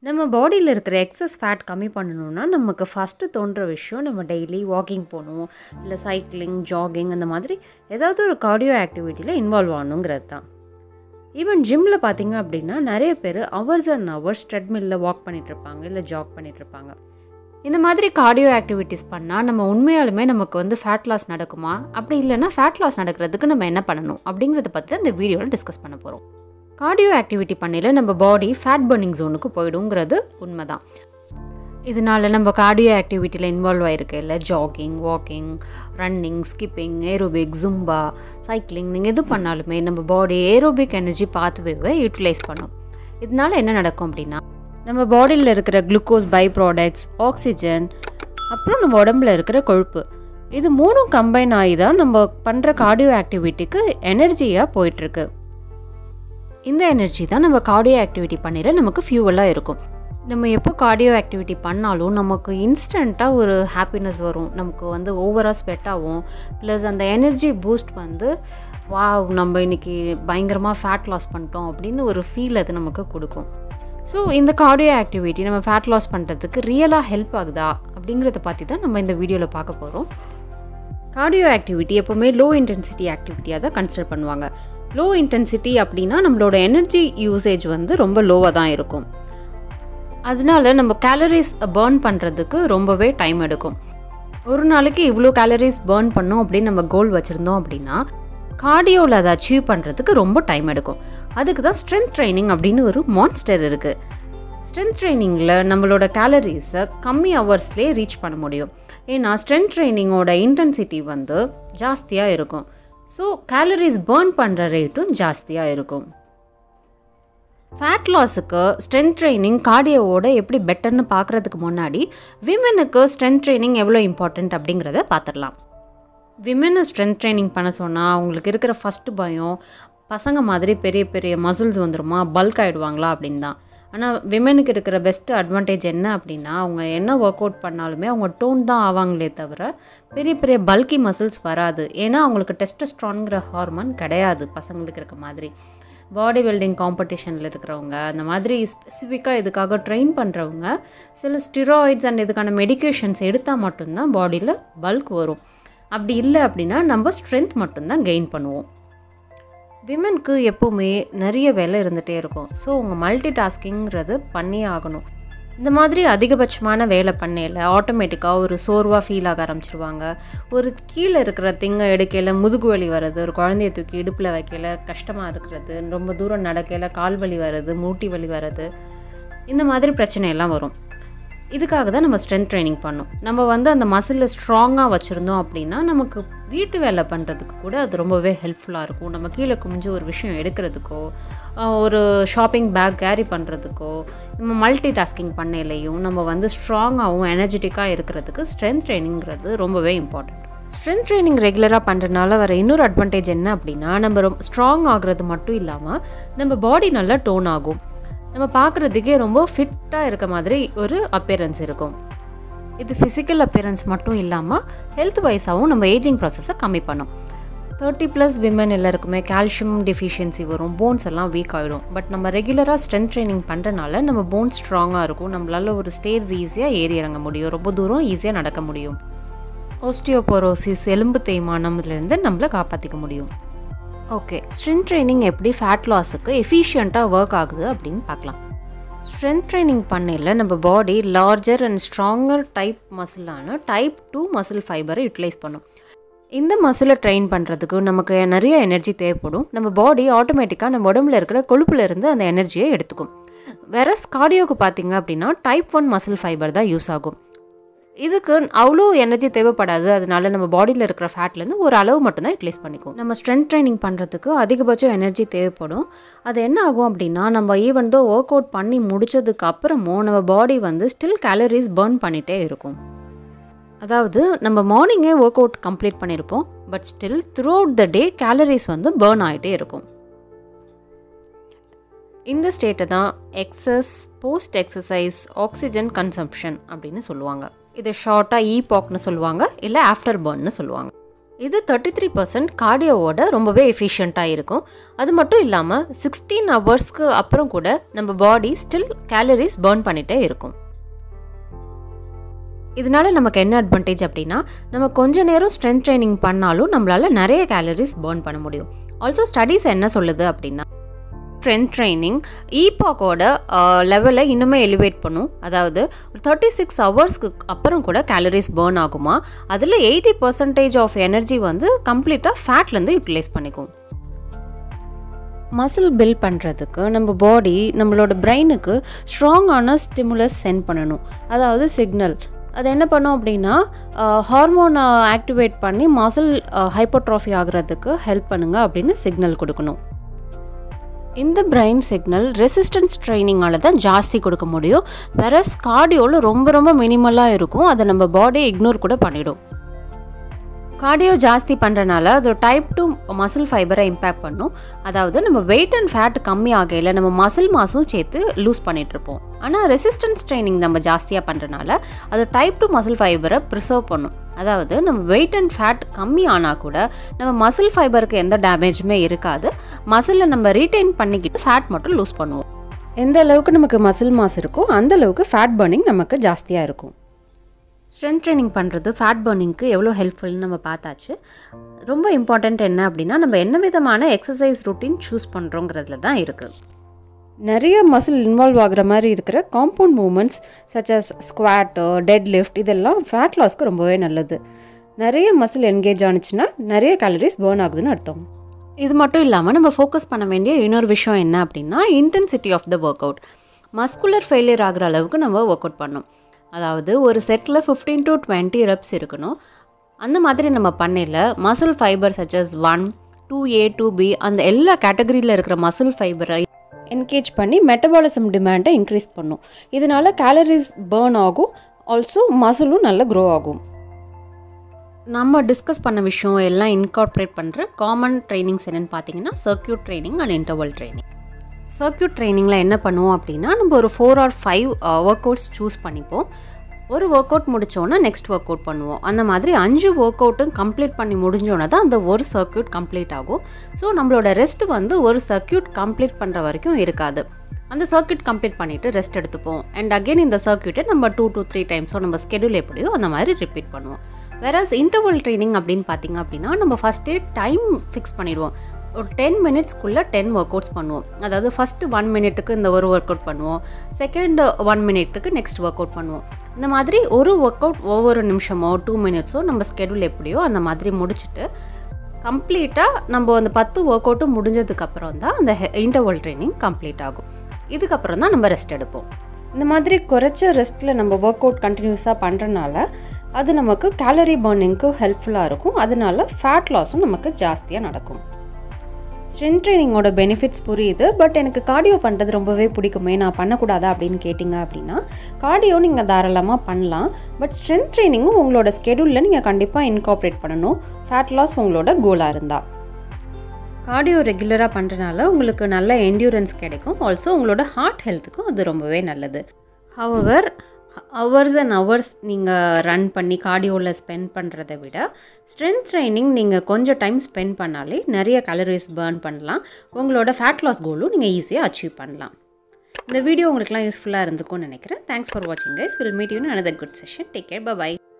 நம்ம பாடியில் இருக்கிற எக்ஸஸ் ஃபேட் கம்மி பண்ணணும்னா நமக்கு ஃபஸ்ட்டு தோன்ற விஷயம் நம்ம டெய்லி வாக்கிங் போகணும், இல்லை சைக்கிளிங், ஜாகிங் அந்த மாதிரி ஏதாவது ஒரு கார்டியோ ஆக்டிவிட்டியில் இன்வால்வ் ஆகணுங்கிறது தான். ஈவன் ஜிம்மில் பார்த்தீங்க அப்படின்னா நிறைய பேர் ஹவர்ஸ் அண்ட் ஹவர்ஸ் ட்ரெட்மில்லில் வாக் பண்ணிகிட்ருப்பாங்க, இல்லை ஜாக் பண்ணிகிட்ருப்பாங்க. இந்த மாதிரி கார்டியோ ஆக்டிவிட்டீஸ் பண்ணால் நம்ம உண்மையாலுமே நமக்கு ஃபேட் லாஸ் நடக்குமா, அப்படி இல்லைன்னா ஃபேட் லாஸ் நடக்கிறதுக்கு நம்ம என்ன பண்ணணும் அப்படிங்கிறத பற்றி தான் இந்த வீடியோவில் டிஸ்கஸ் பண்ண போகிறோம். கார்டியோ ஆக்டிவிட்டி பண்ணையில் நம்ம பாடி ஃபேட் பர்னிங் ஜோனுக்கு போயிடுங்கிறது உண்மை தான். இதனால் நம்ம கார்டியோ ஆக்டிவிட்டியில் இன்வால்வ் ஆகிருக்கு இல்லை jogging, walking, running, skipping, aerobic, Zumba, cycling, நீங்கள் எது பண்ணாலுமே நம்ம பாடி ஏரோபிக் எனர்ஜி பாத்வேவை யூட்டிலைஸ் பண்ணும். இதனால் என்ன நடக்கும் அப்படின்னா நம்ம பாடியில் இருக்கிற குளுக்கோஸ் பை ப்ராடக்ட்ஸ், ஆக்சிஜன், அப்புறம் நம்ம உடம்புல இருக்கிற கொழுப்பு, இது மூணும் கம்பைன் ஆகி தான் நம்ம பண்ணுற கார்டியோ ஆக்டிவிட்டிக்கு எனர்ஜியாக போயிட்டுருக்கு. இந்த எனர்ஜி தான் நம்ம கார்டியோ ஆக்டிவிட்டி பண்ணிட நமக்கு ஃபியூவலாக இருக்கும். நம்ம எப்போ கார்டியோ ஆக்டிவிட்டி பண்ணாலும் நமக்கு இன்ஸ்டண்ட்டாக ஒரு ஹாப்பினஸ் வரும், நமக்கு ஓவராக ஸ்வெட் ஆகும், ப்ளஸ் அந்த எனர்ஜி பூஸ்ட் நம்ம இன்றைக்கி பயங்கரமாக ஃபேட் லாஸ் பண்ணிட்டோம் அப்படின்னு ஒரு ஃபீல் அது நமக்கு கொடுக்கும். ஸோ இந்த கார்டியோ ஆக்டிவிட்டி நம்ம ஃபேட் லாஸ் பண்ணுறதுக்கு ரியலாக ஹெல்ப் ஆகுதா அப்படிங்கிறத பற்றி தான் நம்ம இந்த வீடியோவில் பார்க்க போகிறோம். கார்டியோ ஆக்டிவிட்டி எப்போவுமே லோ இன்டென்சிட்டி ஆக்டிவிட்டியாக தான் கன்சிடர் பண்ணுவாங்க. லோ இன்டென்சிட்டி அப்படின்னா நம்மளோட எனர்ஜி யூசேஜ் ரொம்ப லோவாக தான் இருக்கும். அதனால நம்ம கேலரிஸ் பர்ன் பண்ணுறதுக்கு ரொம்பவே டைம் எடுக்கும். ஒரு நாளைக்கு இவ்வளோ கேலரிஸ் பர்ன் பண்ணோம் அப்படின்னு நம்ம கோல் வச்சுருந்தோம் அப்படின்னா கார்டியோவில் அதை அச்சீவ் பண்ணுறதுக்கு ரொம்ப டைம் எடுக்கும். அதுக்கு தான் ஸ்ட்ரென்த் ட்ரைனிங் அப்படின்னு ஒரு மான்ஸ்டர் இருக்குது. ஸ்ட்ரென்த் ட்ரைனிங்கில் நம்மளோட கேலரிஸை கம்மி ஹவர்ஸ்லேயே ரீச் பண்ண முடியும். ஏன்னா ஸ்ட்ரென்த் ட்ரைனிங்கோட இன்டென்சிட்டி ஜாஸ்தியாக இருக்கும். ஸோ கேலரிஸ் பர்ன் பண்ணுற ரேட்டும் ஜாஸ்தியாக இருக்கும். ஃபேட் லாஸுக்கு ஸ்ட்ரென்த் ட்ரைனிங் கார்டியோவோட எப்படி பெட்டர்னு பார்க்குறதுக்கு முன்னாடி விமெனுக்கு ஸ்ட்ரென்த் ட்ரைனிங் எவ்வளோ இம்பார்ட்டண்ட் அப்படிங்கிறத பார்த்துடலாம். விமெனை ஸ்ட்ரென்த் ட்ரைனிங் பண்ண சொன்னால் அவங்களுக்கு இருக்கிற ஃபஸ்ட்டு பயம் பசங்க மாதிரி பெரிய பெரிய மசில்ஸ் வந்துருமா, பல்க் ஆகிடுவாங்களா அப்படின்னு தான். ஆனால் விமெனுக்கு இருக்கிற பெஸ்ட்டு அட்வான்டேஜ் என்ன அப்படின்னா அவங்க என்ன ஒர்க் அவுட் பண்ணாலுமே அவங்க டோன் தான் ஆவாங்களே தவிர பெரிய பெரிய பல்கி மசில்ஸ் வராது. ஏன்னா அவங்களுக்கு டெஸ்டோஸ்டெரான்ங்கிற ஹார்மோன் கிடையாது பசங்களுக்கு இருக்க மாதிரி. பாடி பில்டிங் காம்படிஷனில் இருக்கிறவங்க, அந்த மாதிரி ஸ்பெசிஃபிக்காக இதுக்காக ட்ரெயின் பண்ணுறவங்க சில ஸ்டிராய்ட்ஸ் அண்ட் இதுக்கான மெடிக்கேஷன்ஸ் எடுத்தால் மட்டும்தான் பாடியில் பல்க் வரும். அப்படி இல்லை அப்படின்னா நம்ம ஸ்ட்ரென்த் மட்டும்தான் கெயின் பண்ணுவோம். விமென்க்கு எப்போவுமே நிறைய வேலை இருந்துகிட்டே இருக்கும். ஸோ அவங்க மல்டி டாஸ்கிங்கிறது பண்ணியே ஆகணும். இந்த மாதிரி அதிகபட்சமான வேலை பண்ணையில் ஆட்டோமேட்டிக்காக ஒரு சோர்வாக ஃபீல் ஆக ஆரம்பிச்சிருவாங்க. ஒரு கீழே இருக்கிற திங்கை எடுக்கையில் முதுகு வலி வர்றது, ஒரு குழந்தைய தூக்கி இடுப்பில் வைக்கையில் கஷ்டமாக இருக்கிறது, ரொம்ப தூரம் நடக்கையில் கால் வலி வர்றது, மூட்டி வலி வர்றது, இந்த மாதிரி பிரச்சனையெல்லாம் வரும். இதுக்காக தான் நம்ம ஸ்ட்ரென்த் ட்ரைனிங் பண்ணோம். நம்ம அந்த மசிலில் ஸ்ட்ராங்காக வச்சுருந்தோம் அப்படின்னா நமக்கு வீட்டு வேலை பண்ணுறதுக்கு கூட அது ரொம்பவே ஹெல்ப்ஃபுல்லாக இருக்கும். நம்ம கீழே குமிஞ்சு ஒரு விஷயம் எடுக்கிறதுக்கோ, ஒரு ஷாப்பிங் பேக் கேரி பண்ணுறதுக்கோ, நம்ம மல்டி டாஸ்கிங் பண்ணையிலையும் நம்ம ஸ்ட்ராங்காகவும் எனர்ஜெட்டிக்காக இருக்கிறதுக்கு ஸ்ட்ரென்த் ட்ரைனிங்கிறது ரொம்பவே இம்பார்ட்டண்ட். ஸ்ட்ரென்த் ட்ரைனிங் ரெகுலராக பண்ணுறதுனால வர இன்னொரு அட்வான்டேஜ் என்ன அப்படின்னா நம்ம ஸ்ட்ராங் ஆகிறது மட்டும் இல்லாமல் நம்ம பாடி நல்லா டோன் ஆகும். நம்ம பார்க்குறதுக்கே ரொம்ப ஃபிட்டாக இருக்க மாதிரி ஒரு அப்பியரன்ஸ் இருக்கும். இது ஃபிசிக்கல் அப்பியரன்ஸ் மட்டும் இல்லாமல் ஹெல்த் வைஸாகவும் நம்ம ஏஜிங் ப்ராசஸை கம்மி பண்ணும். 30+ விமன் எல்லாருக்குமே கால்சியம் டெஃபிஷியன்சி வரும், போன்ஸ் எல்லாம் வீக் ஆகிடும். பட் நம்ம ரெகுலராக ஸ்ட்ரென்த் ட்ரைனிங் பண்ணுறனால நம்ம போன்ஸ் ஸ்ட்ராங்காக இருக்கும். நம்மளால் ஒரு ஸ்டேர்ஸ் ஈஸியாக ஏறி இறங்க முடியும், ரொம்ப தூரம் ஈஸியாக நடக்க முடியும். ஓஸ்டியோபோரோசிஸ், எலும்பு தேய்மானம்லேருந்து நம்மளை காப்பாற்றிக்க முடியும். ஓகே, ஸ்ட்ரென்த் ட்ரைனிங் எப்படி ஃபேட் லாஸுக்கு எஃபிஷியண்ட்டாக ஒர்க் ஆகுது அப்படின்னு பார்க்கலாம். ஸ்ட்ரென்த் ட்ரைனிங் பண்ணையில் நம்ம body larger and stronger type மசிலான டைப் 2 மசில் ஃபைபரை யூட்டிலைஸ் பண்ணும். இந்த மசிலை ட்ரெயின் பண்ணுறதுக்கு நமக்கு நிறைய எனர்ஜி தேவைப்படும். நம்ம பாடி ஆட்டோமேட்டிக்காக நம்ம உடம்புல இருக்கிற கொழுப்புலேருந்து அந்த எனர்ஜியை எடுத்துக்கும். வேற கார்டியோக்கு பார்த்தீங்க அப்படின்னா டைப் 1 மசில் ஃபைபர் தான் யூஸ் ஆகும். இதுக்கு அவ்வளோ எனர்ஜி தேவைப்படாது. அதனால நம்ம பாடியில் இருக்கிற ஃபேட்லேருந்து ஒரு அளவு மட்டும்தான் யூட்டிலைஸ் பண்ணிக்கும். நம்ம ஸ்ட்ரென்த் ட்ரைனிங் பண்ணுறதுக்கு அதிகபட்சம் எனர்ஜி தேவைப்படும். அது என்ன ஆகும் அப்படின்னா நம்ம ஈவன் தோ ஒர்க் அவுட் பண்ணி முடிச்சதுக்கு அப்புறமும் நம்ம பாடி ஸ்டில் கேலரிஸ் பர்ன் பண்ணிகிட்டே இருக்கும். அதாவது நம்ம மார்னிங்கே ஒர்க் அவுட் கம்ப்ளீட் பண்ணியிருப்போம், but still throughout the day calories burn ஆகிட்டே இருக்கும். இந்த ஸ்டேட்டை தான் excess post exercise oxygen consumption அப்படின்னு சொல்லுவாங்க. இதை ஷார்ட்டாக ஈபாக்னு சொல்லுவாங்க, இல்லை ஆஃப்டர் பர்ன்னு சொல்லுவாங்க. இது 33% கார்டியோவோட ரொம்பவே எஃபிஷியண்ட்டாக இருக்கும். அது மட்டும் இல்லாமல் 16 ஹவர்ஸ்க்கு அப்புறம் கூட நம்ம பாடி ஸ்டில் கேலரிஸ் பர்ன் பண்ணிகிட்டே இருக்கும். இதனால நமக்கு என்ன அட்வான்டேஜ் அப்படின்னா, நம்ம கொஞ்ச நேரம் ஸ்ட்ரென்த் ட்ரைனிங் பண்ணாலும் நம்மளால் நிறைய கேலரிஸ் பர்ன் பண்ண முடியும். ஆல்சோ ஸ்டடீஸ் என்ன சொல்லுது அப்படின்னா, ஸ்ட்ரென்த் ட்ரைனிங் ஈபாக்கோட லெவலை இன்னுமே எலிவேட் பண்ணும். அதாவது ஒரு 36 ஹவர்ஸ்க்கு அப்புறம் கூட கேலரிஸ் பர்ன் ஆகுமா. அதில் 80% ஆஃப் எனர்ஜி வந்து கம்ப்ளீட்டாக ஃபேட்லேருந்து யூட்டிலைஸ் பண்ணிக்கும். மசில் பில்ட் பண்ணுறதுக்கு நம்ம பாடி நம்மளோட பிரெயினுக்கு ஸ்ட்ராங்கான ஸ்டிமுலஸ் சென்ட் பண்ணணும். அதாவது சிக்னல். அது என்ன பண்ணோம் அப்படின்னா, ஹார்மோனை ஆக்டிவேட் பண்ணி மசில் ஹைப்போட்ராஃபி ஆகிறதுக்கு ஹெல்ப் பண்ணுங்க அப்படின்னு சிக்னல் கொடுக்கணும். இந்த பிரெயின் சிக்னல் ரெசிஸ்டன்ஸ் ட்ரைனிங்கால தான் ஜாஸ்தி கொடுக்க முடியும். வேற கார்டியோவில் ரொம்ப ரொம்ப மினிமலாக இருக்கும். அதை நம்ம பாடியை இக்னோர் கூட பண்ணிடும். கார்டியோ ஜாஸ்தி பண்ணுறனால அது டைப் 2 மசில் ஃபைபரை இம்பேக்ட் பண்ணும். அதாவது நம்ம வெயிட் அண்ட் ஃபேட் கம்மி ஆகையில் நம்ம மசில் மாஸும் சேர்த்து லூஸ் பண்ணிகிட்ருப்போம். ஆனால் ரெசிஸ்டன்ஸ் ட்ரைனிங் நம்ம ஜாஸ்தியாக பண்ணுறனால அது டைப் 2 மசில் ஃபைபரை ப்ரிசர்வ் பண்ணும். அதாவது நம்ம வெயிட் அண்ட் ஃபேட் கம்மி ஆனால் கூட நம்ம மசில் ஃபைபருக்கு எந்த டேமேஜுமே இருக்காது. மசிலில் நம்ம ரீட்டைன் பண்ணிக்கிட்டு ஃபேட் மட்டும் லூஸ் பண்ணுவோம். எந்த அளவுக்கு நமக்கு மசில் மாஸ் இருக்கோ அந்த அளவுக்கு ஃபேட் பர்னிங் நமக்கு ஜாஸ்தியாக இருக்கும். ஸ்ட்ரென்த் ட்ரைனிங் பண்ணுறது ஃபேட் பர்னிங்க்கு எவ்வளோ ஹெல்ப்ஃபுல்னு நம்ம பார்த்தாச்சு. ரொம்ப இம்பார்ட்டண்ட் என்ன அப்படின்னா, நம்ம என்ன விதமான எக்ஸசைஸ் ரூட்டீன் சூஸ் பண்ணுறோங்கிறதுல தான் இருக்குது. நிறைய மசில் இன்வால்வ் ஆகிற மாதிரி இருக்கிற compound movements such as squat, deadlift இதெல்லாம் ஃபேட் லாஸ்க்கு ரொம்பவே நல்லது. நிறைய மசில் என்கேஜ் ஆனிச்சுன்னா நிறைய கேலரிஸ் பர்ன் ஆகுதுன்னு அர்த்தம். இது மட்டும் இல்லாமல் நம்ம ஃபோக்கஸ் பண்ண வேண்டிய இன்னொரு விஷயம் என்ன அப்படின்னா, intensity of the work out. Muscular failure ஆகிற அளவுக்கு நம்ம ஒர்க் அவுட் பண்ணோம். அதாவது ஒரு செட்டில் 15 to 20 ரெப்ஸ் இருக்கணும். அந்த மாதிரி நம்ம பண்ணையில் மசில் ஃபைபர் சச்சஸ் 1, 2A, 2B அந்த எல்லா கேட்டகரியில் இருக்கிற மசில் ஃபைபரை என்கேஜ் பண்ணி மெட்டபாலிசம் டிமாண்டை இன்க்ரீஸ் பண்ணும். இதனால கேலரிஸ் பர்ன் ஆகும். ஆல்சோ மசிலும் நல்லா க்ரோ ஆகும். நம்ம டிஸ்கஸ் பண்ண விஷயம் எல்லாம் இன்கார்பரேட் பண்ணுற காமன் ட்ரைனிங்ஸ் என்னென்னு பார்த்தீங்கன்னா, circuit training and interval training. Circuit ட்ரைனிங்கில் என்ன பண்ணுவோம் அப்படின்னா, நம்ம ஒரு 4 or 5 ஒர்க் அவுட்ஸ் சூஸ் பண்ணிப்போம். ஒரு ஒர்க் அவுட் முடித்தோன்னா நெக்ஸ்ட் ஒர்க் அவுட் பண்ணுவோம். அந்த மாதிரி 5 ஒர்க் அவுட்டும் கம்ப்ளீட் பண்ணி முடிஞ்சோன்னா தான் அந்த ஒரு சர்க்யூட் கம்ப்ளீட் ஆகும். ஸோ நம்மளோட ரெஸ்ட் வந்து ஒரு சர்க்யூட் கம்ப்ளீட் பண்ணுற வரைக்கும் இருக்காது. அந்த சர்க்யூட் கம்ப்ளீட் பண்ணிவிட்டு ரெஸ்ட் எடுத்துப்போம். அண்ட் அகெயின் இந்த சர்க்யூட்டை நம்ம 2 to 3 டைம்ஸோ நம்ம ஸ்கெடியூல் எப்படியோ அந்த மாதிரி ரிப்பீட் பண்ணுவோம். வேறஸ் இன்டர்வல் ட்ரைனிங் அப்படின்னு பார்த்தீங்க அப்படின்னா, நம்ம ஃபஸ்ட்டே டைம் ஃபிக்ஸ் பண்ணிடுவோம். ஒரு 10 மினிட்ஸ்க்குள்ளே 10 ஒர்க் அவுட்ஸ் பண்ணுவோம். அதாவது ஃபஸ்ட்டு 1 மினிட்டுக்கு இந்த ஒரு ஒர்க் அவுட் பண்ணுவோம். செகண்ட் 1 மினிட்டுக்கு நெக்ஸ்ட் ஒர்க் அவுட் பண்ணுவோம். இந்த மாதிரி ஒரு ஒர்க் அவுட் ஒவ்வொரு நிமிஷமோ 2 மினிட்ஸோ நம்ம ஸ்கெடியூல் எப்படியோ அந்த மாதிரி முடிச்சுட்டு கம்ப்ளீட்டாக நம்ம அந்த 10 ஒர்க் அவுட்டும் முடிஞ்சதுக்கப்புறம் தான் அந்த இன்டர்வல் ட்ரைனிங் கம்ப்ளீட் ஆகும். இதுக்கப்புறம் தான் நம்ம ரெஸ்ட் எடுப்போம். இந்த மாதிரி குறைச்ச ரெஸ்ட்டில் நம்ம ஒர்க் அவுட் கண்டினியூஸாக பண்ணுறனால அது நமக்கு கேலரி பர்னிங்க்கு ஹெல்ப்ஃபுல்லாக இருக்கும். அதனால ஃபேட் லாஸும் நமக்கு ஜாஸ்தியாக நடக்கும். ஸ்ட்ரென்த் ட்ரைனிங்கோட பெனிஃபிட்ஸ் புரியுது. பட் எனக்கு கார்டியோ பண்ணுறது ரொம்பவே பிடிக்குமே, நான் பண்ணக்கூடாதா அப்படின்னு கேட்டிங்க அப்படின்னா, கார்டியோ நீங்கள் தாராளமாக பண்ணலாம். பட் ஸ்ட்ரென்த் ட்ரைனிங்கும் உங்களோட ஸ்கெடியூலில் நீங்கள் கண்டிப்பாக இன்கார்பரேட் பண்ணணும், ஃபேட் லாஸ் உங்களோட கோலாக இருந்தால். கார்டியோ ரெகுலராக பண்ணுறனால உங்களுக்கு நல்ல என்டியூரன்ஸ் கிடைக்கும். ஆல்சோ உங்களோட ஹார்ட் ஹெல்த்துக்கும் அது ரொம்பவே நல்லது. ஹவவர் ஹவர்ஸ் அண்ட் ஹவர்ஸ் நீங்கள் ரன் பண்ணி கார்டியோவில் ஸ்பெண்ட் பண்ணுறதை விட ஸ்ட்ரென்த் ட்ரைனிங் நீங்கள் கொஞ்சம் டைம் ஸ்பெண்ட் பண்ணாலே நிறைய கலோரிஸ் பர்ன் பண்ணலாம். உங்களோட ஃபேட் லாஸ் கோலும் நீங்கள் ஈஸியாக அச்சீவ் பண்ணலாம். இந்த வீடியோ உங்களுக்குலாம் யூஸ்ஃபுல்லாக இருந்துக்கும்னு நினைக்கிறேன். தேங்க்ஸ் ஃபார் வாட்சிங் guys. Will meet you in another good session. Take care. Bye bye.